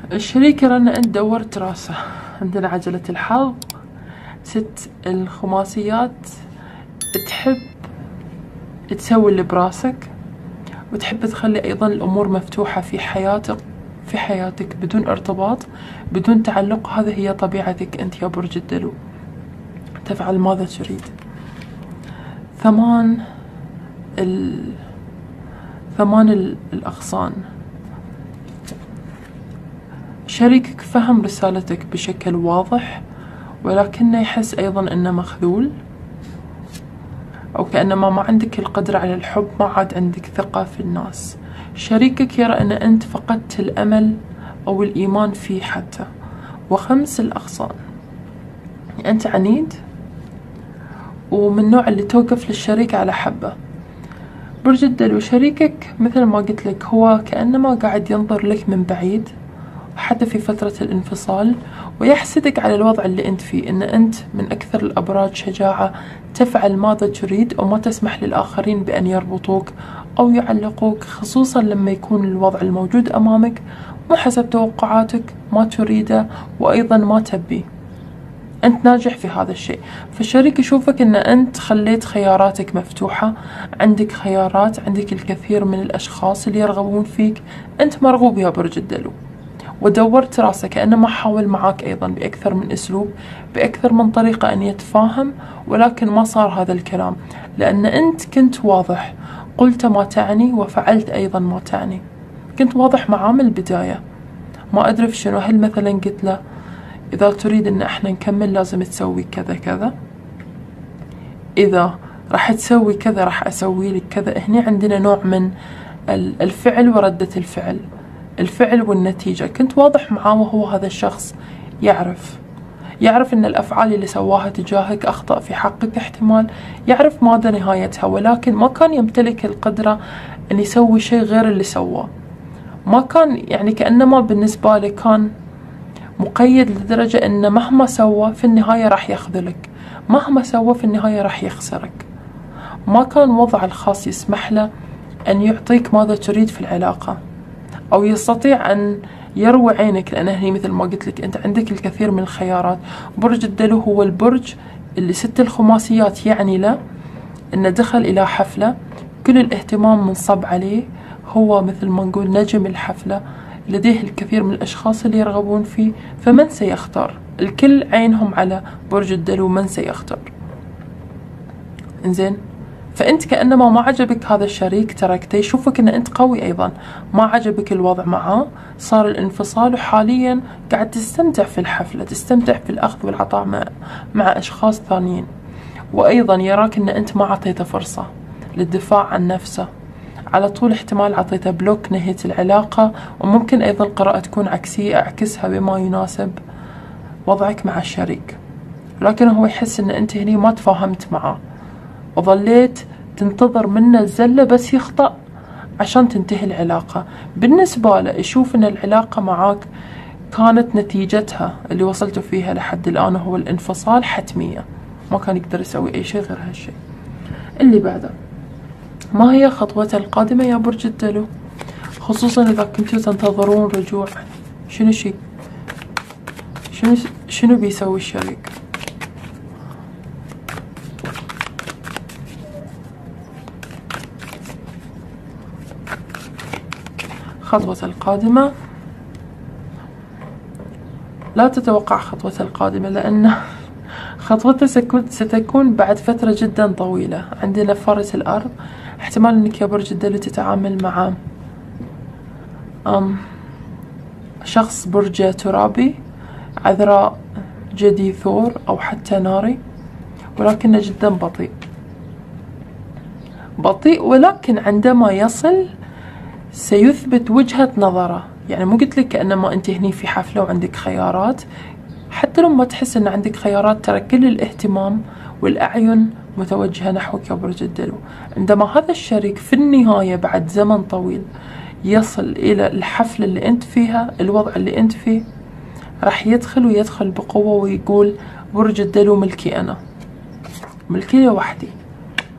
الشريك يرى ان انت دورت راسه. عندنا عجلة الحظ، ست الخماسيات، تحب تسوي اللي براسك، وتحب تخلي ايضا الامور مفتوحة في حياتك بدون ارتباط، بدون تعلق. هذه هي طبيعتك انت يا برج الدلو. تفعل ماذا تريد. ثمان الأغصان. شريكك فهم رسالتك بشكل واضح، ولكنه يحس أيضا أنه مخذول، أو كأنما ما عندك القدرة على الحب، ما عاد عندك ثقة في الناس. شريكك يرى أن أنت فقدت الأمل أو الإيمان فيه حتى. وخمس الأغصان. أنت عنيد ومن النوع اللي توقف للشريك على حبه. برج الدلو، شريكك مثل ما قلت لك هو كأنما قاعد ينظر لك من بعيد حتى في فترة الانفصال، ويحسدك على الوضع اللي انت فيه، ان انت من اكثر الابراج شجاعة، تفعل ماذا تريد وما تسمح للاخرين بان يربطوك او يعلقوك، خصوصا لما يكون الوضع الموجود امامك مو حسب توقعاتك، ما تريده وايضا ما تبيه. انت ناجح في هذا الشيء، فالشريك يشوفك ان انت خليت خياراتك مفتوحة، عندك خيارات، عندك الكثير من الاشخاص اللي يرغبون فيك، انت مرغوب يا برج الدلو. ودورت راسه، كأنما حاول معاك أيضا بأكثر من أسلوب، بأكثر من طريقة أن يتفاهم، ولكن ما صار هذا الكلام، لأن أنت كنت واضح، قلت ما تعني وفعلت أيضا ما تعني. كنت واضح معاه من البداية. ما أدري في شنو، هل مثلا قلت له إذا تريد أن احنا نكمل لازم تسوي كذا كذا، إذا راح تسوي كذا راح أسوي لك كذا. هنا عندنا نوع من الفعل وردة الفعل والنتيجة. كنت واضح معاه، وهو هذا الشخص يعرف ان الافعال اللي سواها تجاهك اخطأ في حقك احتمال، يعرف ماذا نهايتها، ولكن ما كان يمتلك القدرة ان يسوي شيء غير اللي سواه. ما كان يعني كأنما بالنسبة له كان مقيد لدرجة ان مهما سوى في النهاية راح يخذلك، مهما سوى في النهاية راح يخسرك. ما كان وضع الخاص يسمح له ان يعطيك ماذا تريد في العلاقة، أو يستطيع أن يروي عينك، لأن هي مثل ما قلت لك أنت عندك الكثير من الخيارات. برج الدلو هو البرج اللي ست الخماسيات، يعني له أنه دخل إلى حفلة كل الاهتمام منصب عليه، هو مثل ما نقول نجم الحفلة، لديه الكثير من الأشخاص اللي يرغبون فيه، فمن سيختار؟ الكل عينهم على برج الدلو، من سيختار؟ إنزين، فأنت كأنما ما عجبك هذا الشريك، تركته، يشوفك أن أنت قوي أيضا، ما عجبك الوضع معاه، صار الانفصال، وحاليا قاعد تستمتع في الحفلة، تستمتع في الأخذ والعطاء مع أشخاص ثانيين. وأيضا يراك أن أنت ما عطيته فرصة للدفاع عن نفسه، على طول احتمال عطيته بلوك، نهيت العلاقة. وممكن أيضا قراءة تكون عكسية، أعكسها بما يناسب وضعك مع الشريك، لكن هو يحس أن أنت هني ما تفاهمت معاه، وظليت تنتظر منه الزلة بس يخطأ عشان تنتهي العلاقة. بالنسبة له يشوف ان العلاقة معاك كانت نتيجتها اللي وصلتوا فيها لحد الآن هو الانفصال حتمية، ما كان يقدر يسوي أي شيء غير هالشيء. اللي بعده، ما هي خطوته القادمة يا برج الدلو؟ خصوصا إذا كنتوا تنتظرون رجوع. شنو بيسوي الشريك؟ خطوة القادمة، لا تتوقع خطوة القادمة، لأن خطوته ستكون بعد فترة جدا طويلة. عندنا فرس الأرض، احتمال أنك يا برج الدلو تتعامل مع شخص برج ترابي، عذراء، جدي، ثور، أو حتى ناري، ولكنه جدا بطيء، ولكن عندما يصل سيثبت وجهة نظره. يعني مو قلت لك كأنما أنت هني في حفلة وعندك خيارات، حتى لما تحس أن عندك خيارات، ترى كل الاهتمام والأعين متوجهة نحوك يا برج الدلو. عندما هذا الشريك في النهاية بعد زمن طويل يصل إلى الحفلة اللي أنت فيها، الوضع اللي أنت فيه، راح يدخل بقوة ويقول برج الدلو ملكي أنا، ملكي وحدي.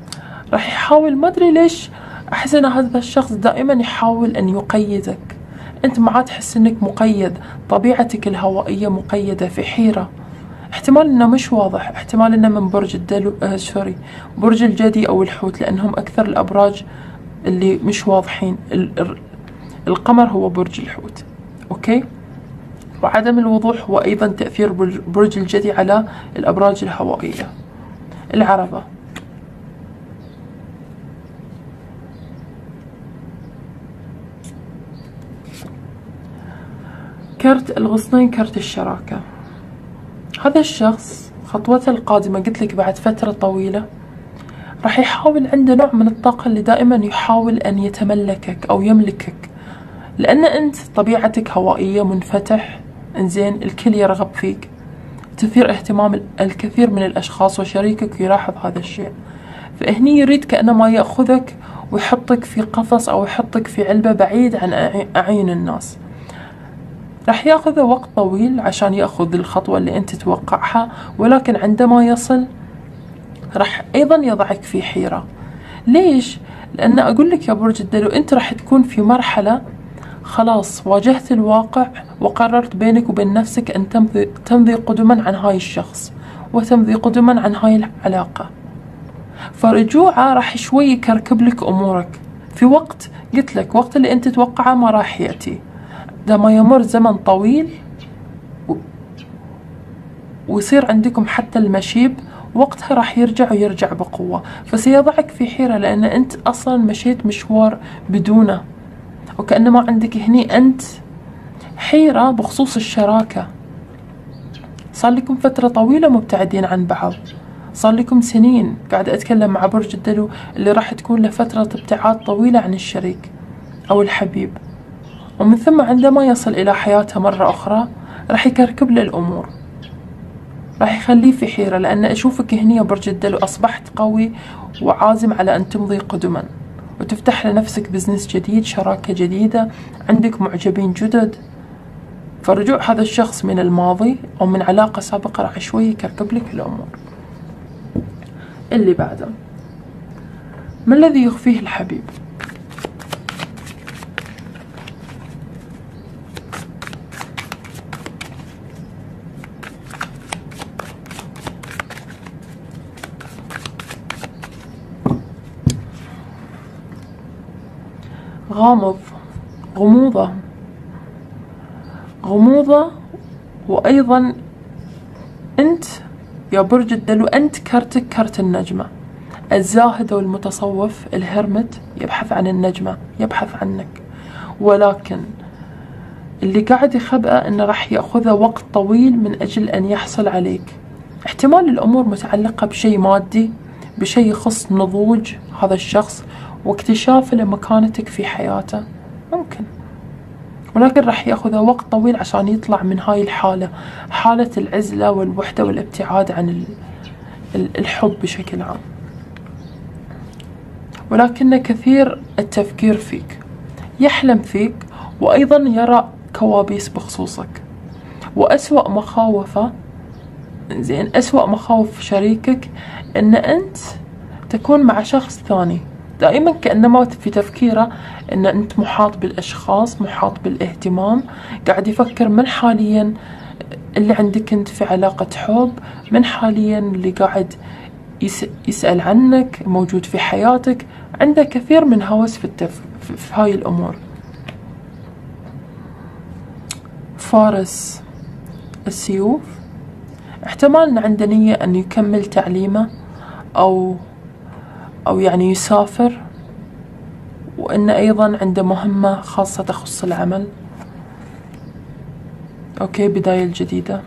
راح يحاول، ما أدري ليش أحس أن هذا الشخص دائما يحاول أن يقيدك، أنت ما عاد تحس أنك مقيد، طبيعتك الهوائية مقيدة، في حيرة. احتمال أنه مش واضح، احتمال أنه من برج الدلو برج الجدي أو الحوت، لأنهم أكثر الأبراج اللي مش واضحين. القمر هو برج الحوت، أوكي. وعدم الوضوح هو أيضا تأثير برج الجدي على الأبراج الهوائية. العربة، كرت الغصنين، كرت الشراكة. هذا الشخص خطوته القادمة قلت لك بعد فترة طويلة راح يحاول، عنده نوع من الطاقة اللي دائما يحاول أن يتملكك أو يملكك، لأن أنت طبيعتك هوائية، منفتح، إنزين، الكل يرغب فيك، تثير اهتمام الكثير من الأشخاص، وشريكك يلاحظ هذا الشيء. فهني يريد كأنما يأخذك ويحطك في قفص أو يحطك في علبة بعيد عن أعين الناس. راح ياخذ وقت طويل عشان ياخذ الخطوة اللي انت تتوقعها، ولكن عندما يصل راح ايضا يضعك في حيرة. ليش؟ لان اقول لك يا برج الدلو، انت راح تكون في مرحلة خلاص واجهت الواقع، وقررت بينك وبين نفسك ان تمضي قدما عن هاي الشخص، وتمضي قدما عن هاي العلاقة. فرجوعه راح شوي يكركب لك امورك في وقت، قلت لك وقت اللي انت تتوقعه ما راح يأتي. لما يمر زمن طويل ويصير عندكم حتى المشيب، وقتها راح يرجع ويرجع بقوة، فسيضعك في حيرة، لأن أنت أصلا مشيت مشوار بدونه، وكأنما عندك هني أنت حيرة بخصوص الشراكة. صار لكم فترة طويلة مبتعدين عن بعض، صار لكم سنين. قاعدة أتكلم مع برج الدلو اللي راح تكون له فترة ابتعاد طويلة عن الشريك أو الحبيب، ومن ثم عندما يصل إلى حياته مرة أخرى راح يكركب له الأمور، راح يخليه في حيرة. لأن أشوفك هني يا برج الدلو أصبحت قوي وعازم على أن تمضي قدما، وتفتح لنفسك بزنس جديد، شراكة جديدة، عندك معجبين جدد. فرجوع هذا الشخص من الماضي أو من علاقة سابقة راح شوي يكركب لك الأمور. اللي بعده، ما الذي يخفيه الحبيب؟ غامض، غموضة، غموضة. وأيضا أنت يا برج الدلو، أنت كرتك كرت النجمة، الزاهد والمتصوف، الهرمت، يبحث عن النجمة، يبحث عنك، ولكن اللي قاعد يخبأه أنه راح يأخذه وقت طويل من أجل أن يحصل عليك. احتمال الأمور متعلقة بشيء مادي، بشيء يخص نضوج هذا الشخص واكتشاف لمكانتك في حياته، ممكن، ولكن راح يأخذ وقت طويل عشان يطلع من هاي الحالة، حالة العزلة والوحدة والابتعاد عن الحب بشكل عام. ولكن كثير التفكير فيك، يحلم فيك، وأيضا يرى كوابيس بخصوصك. وأسوأ مخاوفه، زين، أسوأ مخاوف شريكك أن أنت تكون مع شخص ثاني. دائما كأنما في تفكيره أن أنت محاط بالأشخاص، محاط بالاهتمام، قاعد يفكر من حاليا اللي عندك أنت في علاقة حب، من حاليا اللي قاعد يسأل عنك، موجود في حياتك، عنده كثير من هوس في هاي الأمور. فارس السيوف، احتمال أن عنده نية أن يكمل تعليمه أو يعني يسافر، وأن أيضا عنده مهمة خاصة تخص العمل. أوكي، بداية جديدة.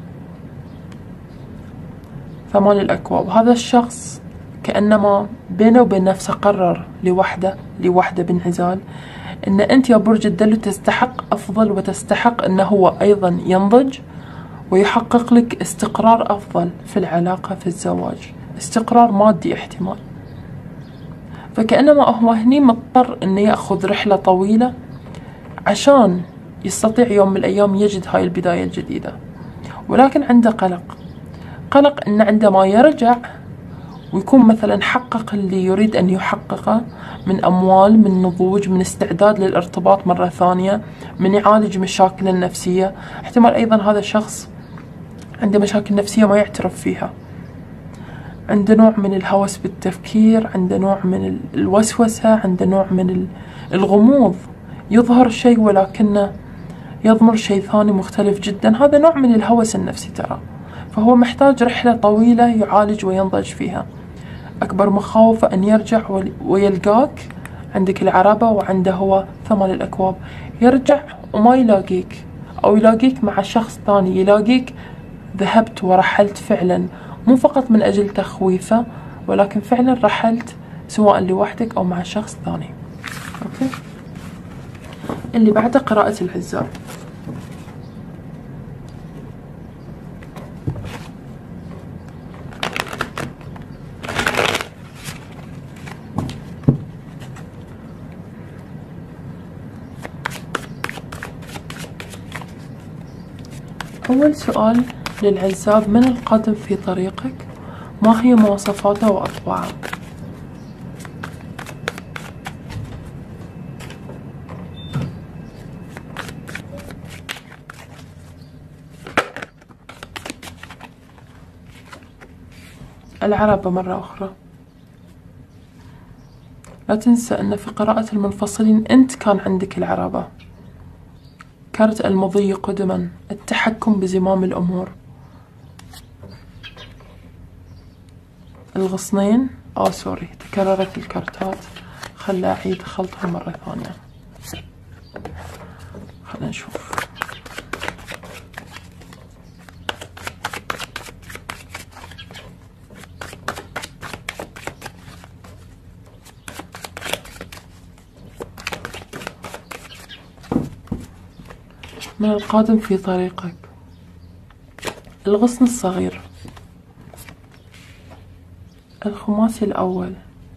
8 الأكواب، هذا الشخص كأنما بينه وبين نفسه قرر لوحده بانعزال أن أنت يا برج الدلو تستحق أفضل، وتستحق أنه هو أيضا ينضج ويحقق لك استقرار أفضل في العلاقة، في الزواج، استقرار مادي احتمال. فكأنما هو هني مضطر أنه يأخذ رحلة طويلة عشان يستطيع يوم من الأيام يجد هاي البداية الجديدة. ولكن عنده قلق أن عندما يرجع ويكون مثلا حقق اللي يريد أن يحققه من أموال، من نضوج، من استعداد للارتباط مرة ثانية، من يعالج مشاكله النفسية. احتمال أيضا هذا الشخص عنده مشاكل نفسية ما يعترف فيها، عنده نوع من الهوس بالتفكير، عنده نوع من الوسوسة، عنده نوع من الغموض، يظهر شيء ولكنه يضمر شيء ثاني مختلف جدا. هذا نوع من الهوس النفسي ترى، فهو محتاج رحلة طويلة يعالج وينضج فيها. أكبر مخاوفه أن يرجع ويلقاك عندك العربة وعنده هو 8 الأكواب، يرجع وما يلاقيك، أو يلاقيك مع شخص ثاني، يلاقيك ذهبت ورحلت فعلا، مو فقط من أجل تخويفه، ولكن فعلا رحلت سواء لوحدك أو مع شخص ثاني. أوكي. اللي بعده قراءة العزاب. أول سؤال للعزاب: من القادم في طريقك؟ ما هي مواصفاته وأطباعه؟ العربة مرة أخرى. لا تنسى أن في قراءة المنفصلين أنت كان عندك العربة، كارت المضي قدما، التحكم بزمام الأمور. الغصنين، سوري تكررت الكارتات، خلنا أعيد خلطها مرة ثانية. خلنا نشوف. من القادم في طريقك. الغصن الصغير. الخماسي الأول.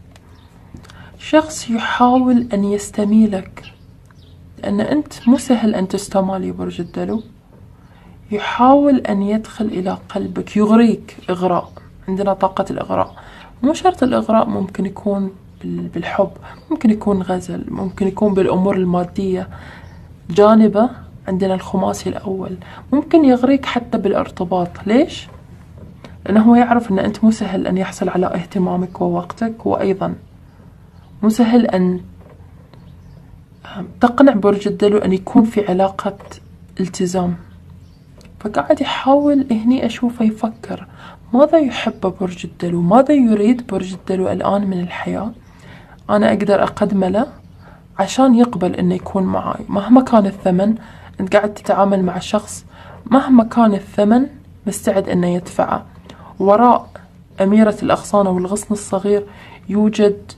شخص يحاول أن يستميلك، لأن أنت مو سهل أن تستمال يا برج الدلو. يحاول أن يدخل إلى قلبك، يغريك إغراء. عندنا طاقة الإغراء، مو شرط الإغراء، ممكن يكون بالحب، ممكن يكون غزل، ممكن يكون بالأمور المادية. جانبه عندنا الخماسي الأول، ممكن يغريك حتى بالارتباط. ليش؟ لأنه هو يعرف أن أنت مو سهل أن يحصل على اهتمامك ووقتك، وأيضا مو سهل أن تقنع برج الدلو أن يكون في علاقة التزام. فقاعد يحاول هني أشوفه يفكر ماذا يحب برج الدلو، ماذا يريد برج الدلو الآن من الحياة، أنا أقدر أقدمه له عشان يقبل أنه يكون معاي مهما كان الثمن. أنت قاعد تتعامل مع شخص مهما كان الثمن مستعد أنه يدفعه. وراء أميرة الأغصان والغصن الصغير يوجد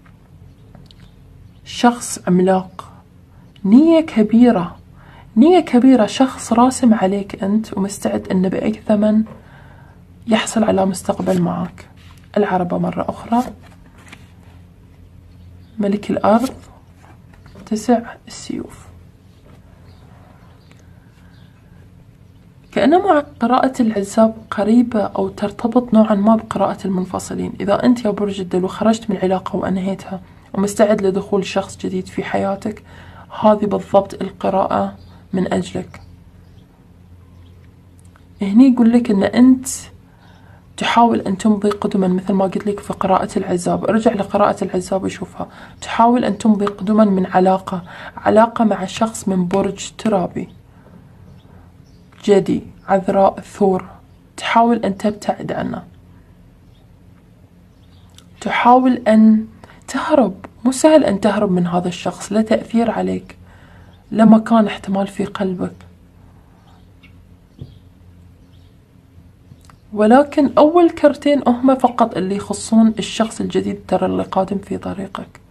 شخص عملاق، نية كبيرة، نية كبيرة، شخص راسم عليك أنت ومستعد أنه بأي ثمن يحصل على مستقبل معك. العربة مرة أخرى. ملك الأرض، 9 السيوف. كأن مع قراءة العزاب قريبة أو ترتبط نوعا ما بقراءة المنفصلين. إذا أنت يا برج الدلو خرجت من علاقة وأنهيتها ومستعد لدخول شخص جديد في حياتك، هذه بالضبط القراءة من أجلك. هني يقول لك أن أنت تحاول أن تمضي قدما، مثل ما قلت لك في قراءة العزاب. ارجع لقراءة العزاب وشوفها. تحاول أن تمضي قدما من علاقة مع شخص من برج ترابي، جدي، عذراء، ثور. تحاول أن تبتعد عنه، تحاول أن تهرب. مو سهل أن تهرب من هذا الشخص، له تأثير عليك، له مكان احتمال في قلبك. ولكن أول كرتين هم فقط اللي يخصون الشخص الجديد ترى اللي قادم في طريقك.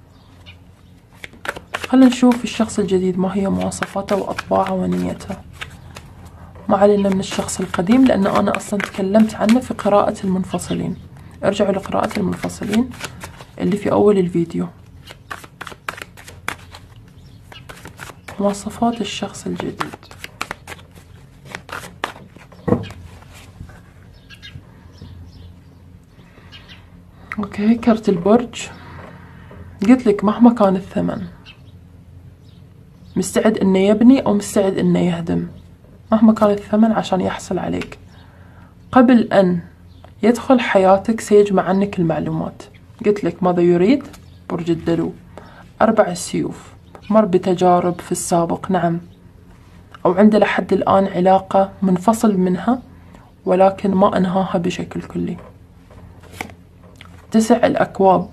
خلينا نشوف الشخص الجديد ما هي مواصفاته وأطباعه ونيته. ما علينا من الشخص القديم لأن أنا أصلا تكلمت عنه في قراءة المنفصلين. ارجعوا لقراءة المنفصلين اللي في أول الفيديو. مواصفات الشخص الجديد. اوكي، كرت البرج قلت لك مهما كان الثمن مستعد انه يبني او مستعد انه يهدم، مهما كان الثمن عشان يحصل عليك. قبل ان يدخل حياتك سيجمع عنك المعلومات. قلت لك ماذا يريد؟ برج الدلو، 4 السيوف، مر بتجارب في السابق، نعم، أو عنده لحد الآن علاقة منفصل منها ولكن ما أنهاها بشكل كلي. 9 الأكواب،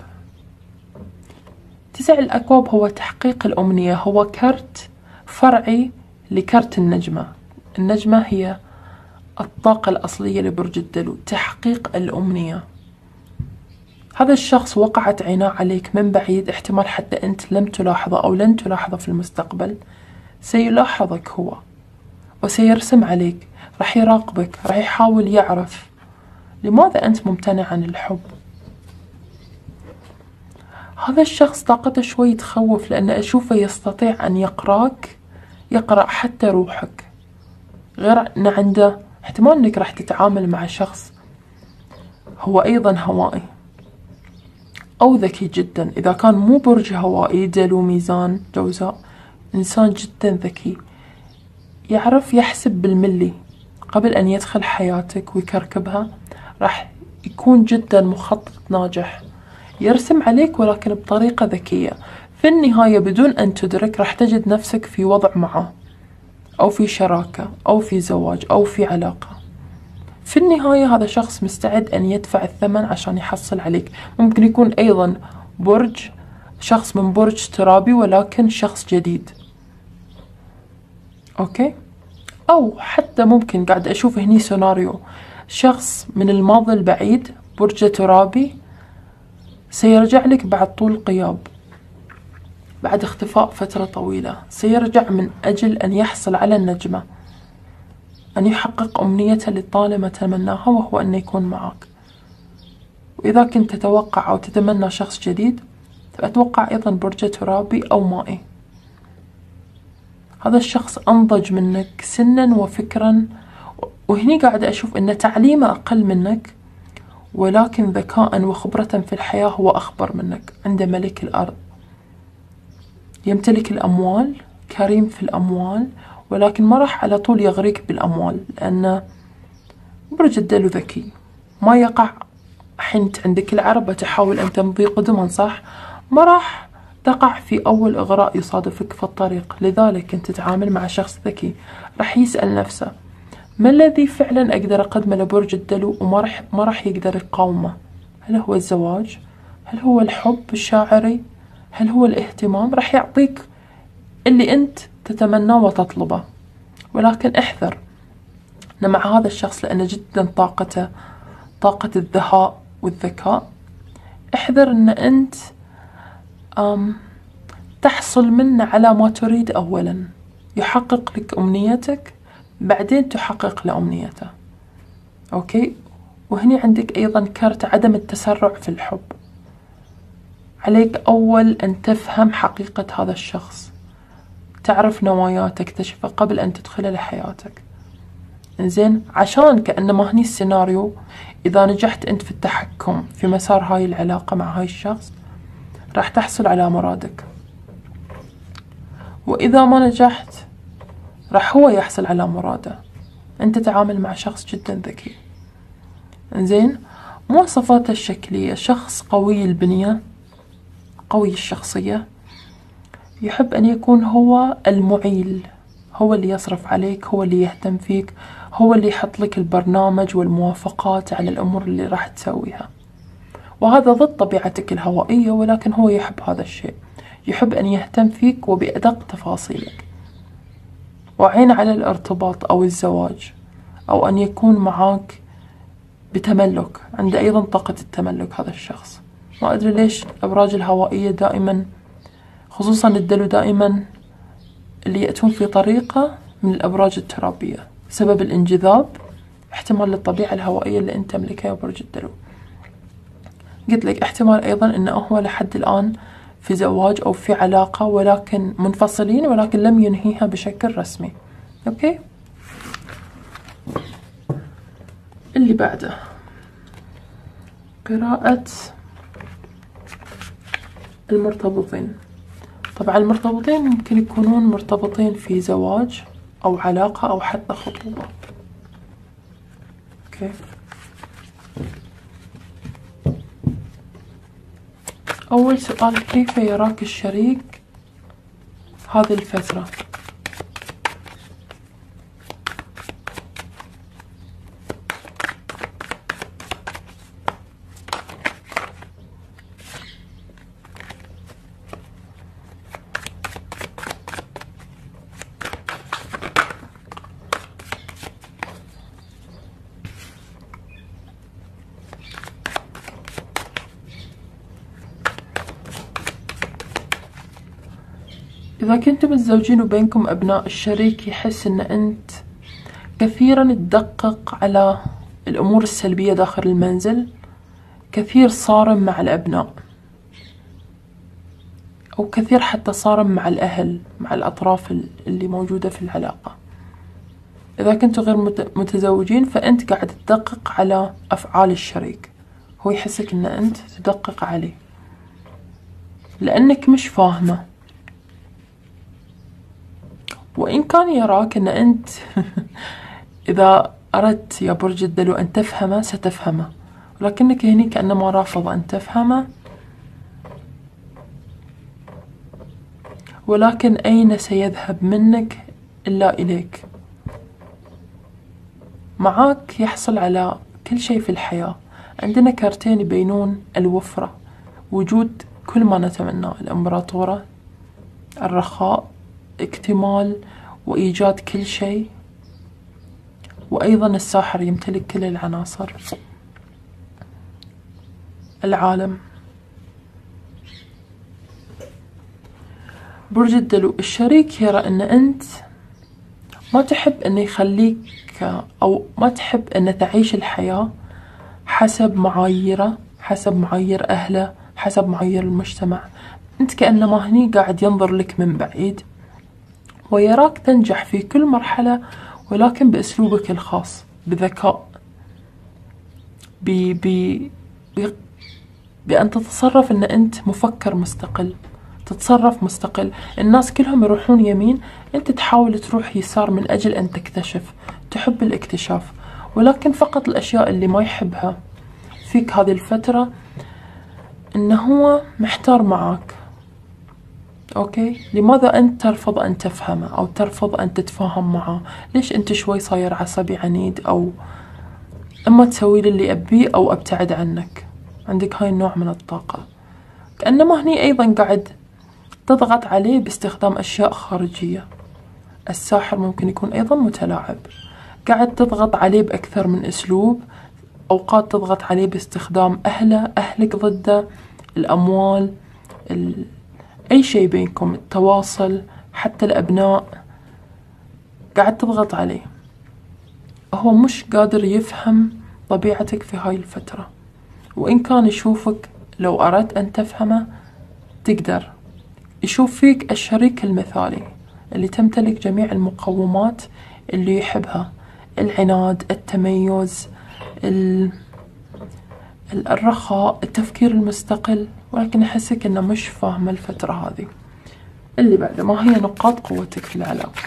9 الأكواب هو تحقيق الأمنية، هو كرت فرعي لكرت النجمة. النجمة هي الطاقة الأصلية لبرج الدلو، تحقيق الأمنية. هذا الشخص وقعت عيناه عليك من بعيد، احتمال حتى أنت لم تلاحظه أو لن تلاحظه في المستقبل، سيلاحظك هو وسيرسم عليك، راح يراقبك، راح يحاول يعرف لماذا أنت ممتنع عن الحب. هذا الشخص طاقته شوي تخوف، لأن أشوفه يستطيع أن يقرأك، يقرأ حتى روحك، غير أن عنده احتمال أنك راح تتعامل مع شخص هو أيضا هوائي أو ذكي جدا. إذا كان مو برج هوائي، دلو، ميزان، جوزاء، إنسان جدا ذكي يعرف يحسب بالملي قبل أن يدخل حياتك ويكركبها. راح يكون جدا مخطط ناجح، يرسم عليك ولكن بطريقة ذكية. في النهاية بدون أن تدرك راح تجد نفسك في وضع معه، أو في شراكة، أو في زواج، أو في علاقة. في النهاية هذا شخص مستعد أن يدفع الثمن عشان يحصل عليك. ممكن يكون أيضا برج، شخص من برج ترابي ولكن شخص جديد، أوكي؟ أو حتى ممكن قاعد أشوف هني سيناريو شخص من الماضي البعيد، برج ترابي، سيرجع لك بعد طول غياب، بعد اختفاء فترة طويلة، سيرجع من أجل أن يحصل على النجمة، أن يحقق أمنيته اللي طالما تمناها، وهو أن يكون معك. وإذا كنت تتوقع أو تتمنى شخص جديد، فأتوقع أيضا برج ترابي أو مائي. هذا الشخص أنضج منك سنا وفكرا، وهني قاعد أشوف أن تعليمه أقل منك ولكن ذكاء وخبرة في الحياة هو أخبر منك. عنده ملك الأرض، يمتلك الأموال، كريم في الأموال، ولكن ما راح على طول يغريك بالأموال، لأن برج الدلو ذكي، ما يقع. حنت عندك العربة تحاول أن تمضي قدما، صح؟ ما راح تقع في أول إغراء يصادفك في الطريق. لذلك أنت تتعامل مع شخص ذكي راح يسأل نفسه ما الذي فعلا أقدر أقدمه لبرج الدلو وما راح يقدر يقاومه. هل هو الزواج؟ هل هو الحب الشاعري؟ هل هو الاهتمام؟ راح يعطيك اللي أنت تتمناه وتطلبه، ولكن احذر مع هذا الشخص لأنه جدا طاقته طاقة الذهاء والذكاء. احذر أن أنت تحصل منه على ما تريد أولا، يحقق لك أمنيتك بعدين تحقق له أمنيته، أوكي؟ وهني عندك أيضا كارت عدم التسرع في الحب. عليك أول أن تفهم حقيقة هذا الشخص، تعرف نواياه، تكتشفه قبل أن تدخله لحياتك. إنزين، عشان كأنما هني السيناريو إذا نجحت أنت في التحكم في مسار هاي العلاقة مع هاي الشخص راح تحصل على مرادك، وإذا ما نجحت راح هو يحصل على مراده. أنت تتعامل مع شخص جدا ذكي. إنزين، مواصفاته الشكلية شخص قوي البنية، قوي الشخصية، يحب أن يكون هو المعيل، هو اللي يصرف عليك، هو اللي يهتم فيك، هو اللي يحط لك البرنامج والموافقات على الأمور اللي راح تسويها. وهذا ضد طبيعتك الهوائية، ولكن هو يحب هذا الشيء، يحب أن يهتم فيك وبأدق تفاصيلك، وعين على الارتباط أو الزواج أو أن يكون معاك بتملك. عنده أيضا طاقة التملك هذا الشخص. ما أدري ليش الأبراج الهوائية دائما، خصوصا الدلو، دائما اللي يأتون في طريقة من الأبراج الترابية بسبب الانجذاب، احتمال للطبيعة الهوائية اللي أنت تملكها يا برج الدلو. قلت لك احتمال أيضا أنه هو لحد الآن في زواج أو في علاقة ولكن منفصلين، ولكن لم ينهيها بشكل رسمي. أوكي، اللي بعده قراءة المرتبطين. طبعا المرتبطين ممكن يكونون مرتبطين في زواج أو علاقة أو حتى خطوبة. اوكي. أول سؤال، كيف يراك الشريك هذه الفترة؟ إذا كنتم متزوجين وبينكم أبناء، الشريك يحس أن أنت كثيرا تدقق على الأمور السلبية داخل المنزل، كثير صارم مع الأبناء، أو كثير حتى صارم مع الأهل، مع الأطراف اللي موجودة في العلاقة. إذا كنتوا غير متزوجين فأنت قاعد تدقق على أفعال الشريك، هو يحسك أن أنت تدقق عليه لأنك مش فاهمة. وإن كان يراك أن أنت إذا أردت يا برج الدلو أن تفهمه ستفهمه، ولكنك هني كأنما رافض أن تفهمه. ولكن أين سيذهب منك إلا إليك؟ معاك يحصل على كل شيء في الحياة. عندنا كارتين يبينون الوفرة، وجود كل ما نتمناه، الإمبراطورة، الرخاء، اكتمال وإيجاد كل شيء. وأيضا الساحر يمتلك كل العناصر، العالم. برج الدلو، الشريك يرى أن أنت ما تحب أن يخليك، أو ما تحب أن تعيش الحياة حسب معاييره، حسب معايير أهله، حسب معايير المجتمع. أنت كأنما هني قاعد ينظر لك من بعيد، ويراك تنجح في كل مرحلة، ولكن بأسلوبك الخاص، بذكاء، بأن تتصرف أن أنت مفكر مستقل، تتصرف مستقل. الناس كلهم يروحون يمين، أنت تحاول تروح يسار من أجل أن تكتشف، تحب الاكتشاف. ولكن فقط الأشياء اللي ما يحبها فيك هذه الفترة أنه هو محتار معاك. أوكي، لماذا أنت ترفض أن تفهمه أو ترفض أن تتفاهم معه؟ ليش أنت شوي صاير عصبي عنيد، أو إما تسوي لي اللي أبيه أو أبتعد عنك؟ عندك هاي النوع من الطاقة. كأنما هني أيضا قاعد تضغط عليه باستخدام أشياء خارجية. الساحر ممكن يكون أيضا متلاعب، قاعد تضغط عليه بأكثر من أسلوب. أوقات تضغط عليه باستخدام أهله، أهلك ضده، الأموال، أي شيء بينكم، التواصل، حتى الأبناء، قاعد تضغط عليه. هو مش قادر يفهم طبيعتك في هاي الفترة، وإن كان يشوفك لو أردت أن تفهمه تقدر. يشوف فيك الشريك المثالي اللي تمتلك جميع المقومات اللي يحبها، العناد، التميز، الرخاء، التفكير المستقل. ولكن أحسك أنه مش فاهم الفترة هذه. اللي بعد، ما هي نقاط قوتك في العلاقة؟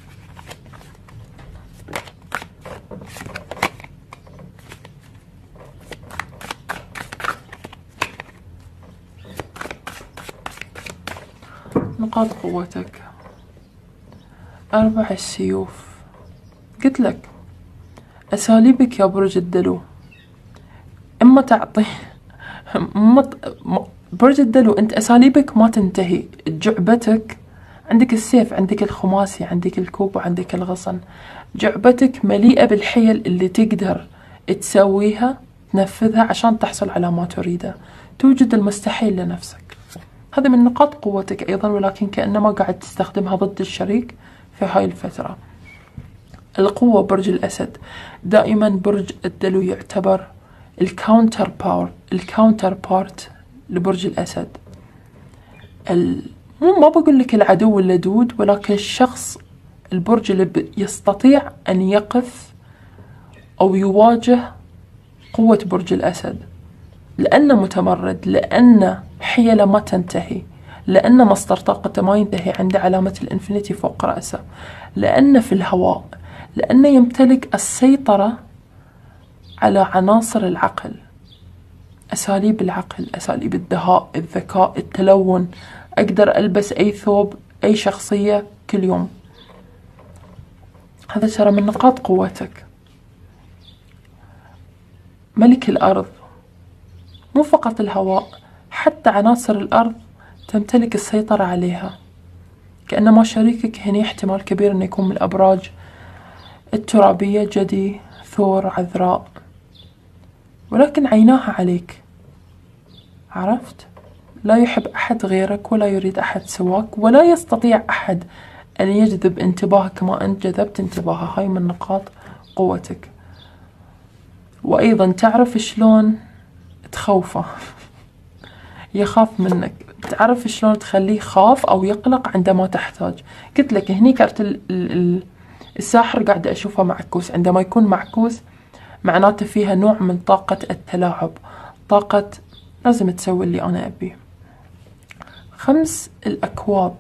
نقاط قوتك، 4 السيوف. قلت لك أساليبك يا برج الدلو، إما تعطي برج الدلو، أنت أساليبك ما تنتهي. جعبتك، عندك السيف، عندك الخماسي، عندك الكوب، وعندك الغصن. جعبتك مليئة بالحيل اللي تقدر تسويها، تنفذها عشان تحصل على ما تريده. توجد المستحيل لنفسك. هذا من نقاط قوتك أيضا، ولكن كأنما قاعد تستخدمها ضد الشريك في هاي الفترة. القوة، برج الأسد. دائما برج الدلو يعتبر الكاونتر بارت لبرج الأسد. ما بقول لك العدو اللدود، ولكن الشخص، البرج اللي يستطيع أن يقف أو يواجه قوة برج الأسد، لأنه متمرد، لأنه حيلة ما تنتهي، لأن مصدر طاقته ما ينتهي، عنده علامة الإنفينيتي فوق رأسه، لأنه في الهواء، لأنه يمتلك السيطرة على عناصر العقل، أساليب العقل، أساليب الدهاء، الذكاء، التلون. أقدر ألبس أي ثوب، أي شخصية كل يوم. هذا ترى من نقاط قوتك. ملك الأرض، مو فقط الهواء، حتى عناصر الأرض تمتلك السيطرة عليها. كأنما شريكك هنا احتمال كبير أنه يكون من الأبراج الترابية، جدي، ثور، عذراء، ولكن عيناها عليك. عرفت؟ لا يحب أحد غيرك، ولا يريد أحد سواك، ولا يستطيع أحد أن يجذب انتباهك كما أنت جذبت انتباهه. هاي من نقاط قوتك. وأيضا تعرف شلون تخوفه يخاف منك، تعرف شلون تخليه خاف أو يقلق عندما تحتاج. قلت لك هني كارت الساحر قاعدة أشوفه معكوس. عندما يكون معكوس معناته فيها نوع من طاقة التلاعب، طاقة لازم تسوي اللي أنا أبيه. 5 الأكواب،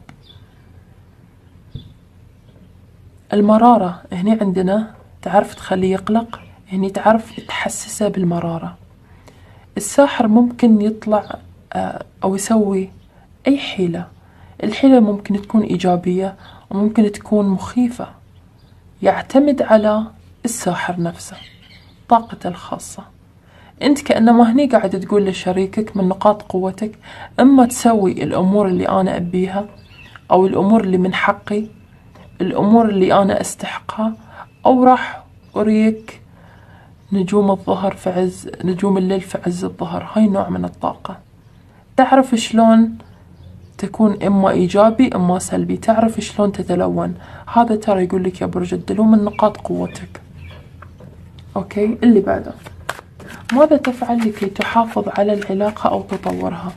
المرارة. هني عندنا تعرف تخليه يقلق، هني تعرف تحسسه بالمرارة. الساحر ممكن يطلع أو يسوي أي حيلة. الحيلة ممكن تكون إيجابية وممكن تكون مخيفة، يعتمد على الساحر نفسه، طاقته الخاصة. أنت كأنما هني قاعد تقول لشريكك من نقاط قوتك: إما تسوي الأمور اللي أنا أبيها، أو الأمور اللي من حقي، الأمور اللي أنا أستحقها، أو راح أريك نجوم الظهر في عز نجوم الليل في عز الظهر. هاي نوع من الطاقة. تعرف شلون تكون إما إيجابي إما سلبي، تعرف شلون تتلون. هذا ترى يقول لك يا برج الدلو من نقاط قوتك. أوكي، اللي بعده: ماذا تفعل لكي تحافظ على العلاقة أو تطورها؟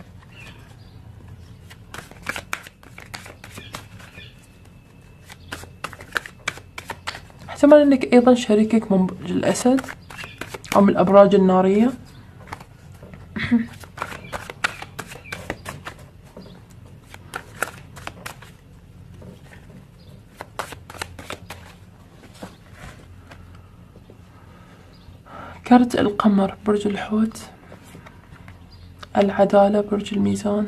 احتمال أنك أيضا شريكك من برج الأسد أو من الأبراج النارية. كارت القمر برج الحوت، العدالة برج الميزان،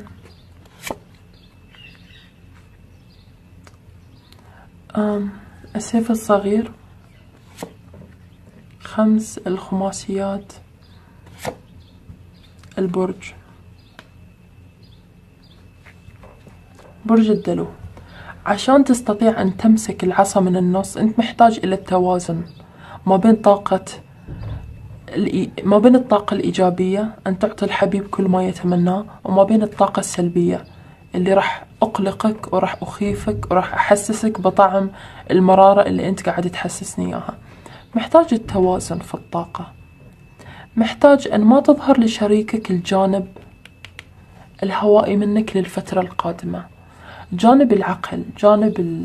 السيف الصغير، 5 الخماسيات، البرج. برج الدلو، عشان تستطيع أن تمسك العصا من النص أنت محتاج إلى التوازن ما بين الطاقة الإيجابية أن تعطي الحبيب كل ما يتمناه، وما بين الطاقة السلبية اللي راح أقلقك وراح أخيفك وراح أحسسك بطعم المرارة اللي أنت قاعد تحسسني إياها. محتاج التوازن في الطاقة. محتاج أن ما تظهر لشريكك الجانب الهوائي منك للفترة القادمة، جانب العقل، جانب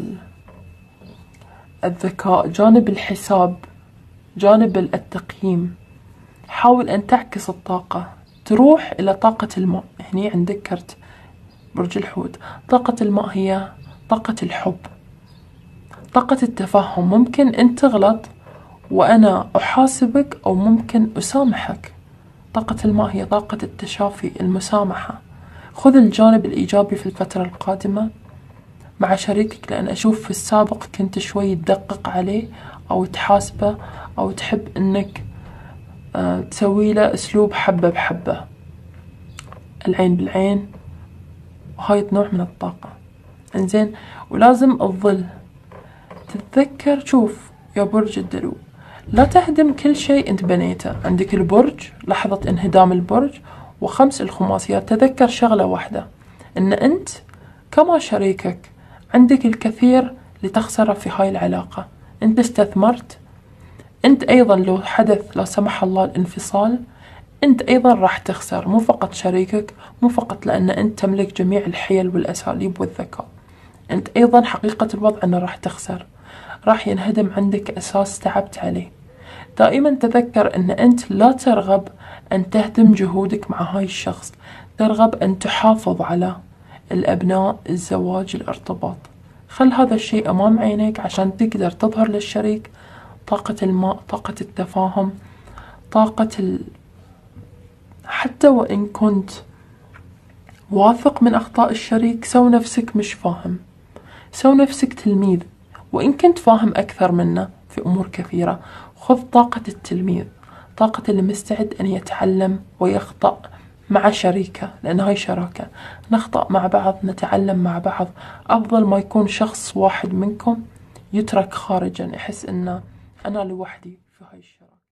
الذكاء، جانب الحساب، جانب التقييم. حاول أن تعكس الطاقة، تروح إلى طاقة الماء. هني عندك كرت برج الحوت. طاقة الماء هي طاقة الحب، طاقة التفهم. ممكن أنت تغلط وأنا أحاسبك، أو ممكن أسامحك. طاقة الماء هي طاقة التشافي، المسامحة. خذ الجانب الإيجابي في الفترة القادمة مع شريكك، لأن أشوف في السابق كنت شوي تدقق عليه أو تحاسبه أو تحب أنك تسوي له أسلوب حبة بحبة، العين بالعين. وهاي نوع من الطاقة. انزين، ولازم الظل تتذكر. شوف يا برج الدلو، لا تهدم كل شيء انت بنيته. عندك البرج، لحظة انهدام البرج، و5 الخماسيات. تذكر شغلة واحدة، ان انت كما شريكك عندك الكثير لتخسره في هاي العلاقة. انت استثمرت، انت ايضا لو حدث لا سمح الله الانفصال انت ايضا راح تخسر. مو فقط شريكك، مو فقط لان انت تملك جميع الحيل والاساليب والذكاء، انت ايضا حقيقة الوضع انه راح تخسر، راح ينهدم عندك اساس تعبت عليه. دائما تذكر ان انت لا ترغب ان تهدم جهودك مع هاي الشخص، ترغب أن تحافظ على الأبناء، الزواج، الارتباط. خل هذا الشيء أمام عينيك عشان تقدر تظهر للشريك طاقة الماء، طاقة التفاهم، طاقة حتى وإن كنت واثق من أخطاء الشريك، سو نفسك مش فاهم، سو نفسك تلميذ. وإن كنت فاهم أكثر منه في أمور كثيرة، خذ طاقة التلميذ، طاقة اللي مستعد أن يتعلم ويخطأ مع شريكه، لأن هاي شراكة، نخطأ مع بعض، نتعلم مع بعض. أفضل ما يكون شخص واحد منكم يترك خارجا، يحس أنه أنا لوحدي في هاي الشراكة.